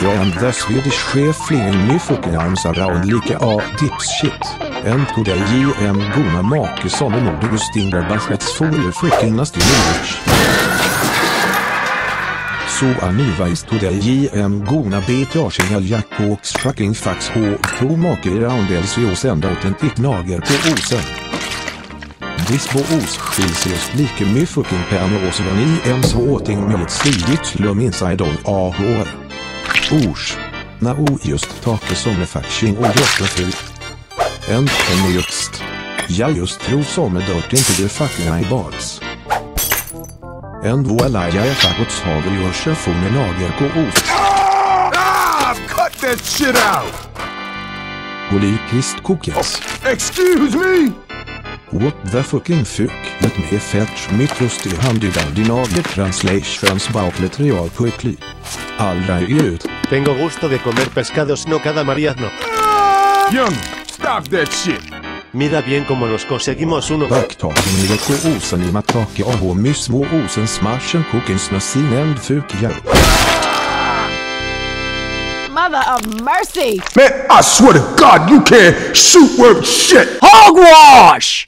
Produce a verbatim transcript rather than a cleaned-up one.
Jag am the Swedish chef flinging me fucking arms around like a dipshit. En to the J M gona make som en ord Gustinger Baschets folie freaking nasty language. Så anivais to the J M gona bet jag känner Jackoks fucking fax H to make around els vi oss ända åt en ticknager på osen. Disbo os skilses like my fucking pen och så var ni en så åting med ett slidigt lum inside of A H R. Ors. Na o just take som är faxing och just en fru. En en just. Jag just tror som är dört inte det fucking eyeballs. En voila jag är fagots haver gör sjöfonen nager på ost. Ah! Cut that shit out! Polikist kokes. Oh, excuse me! What the fucking fuck? Let me fetch me trusty handiga dinager translations about letrial quickly. Allra ut. Tengo gusto de comer pescados no cada mariazno. Young, stop that shit! Mira bien cómo nos conseguimos uno. Backtaken i det osen i matake av och my små osen smashen kokens na sin end fuk jag. Mother of mercy! Man, I swear to God, you can't shoot worth shit! Hogwash!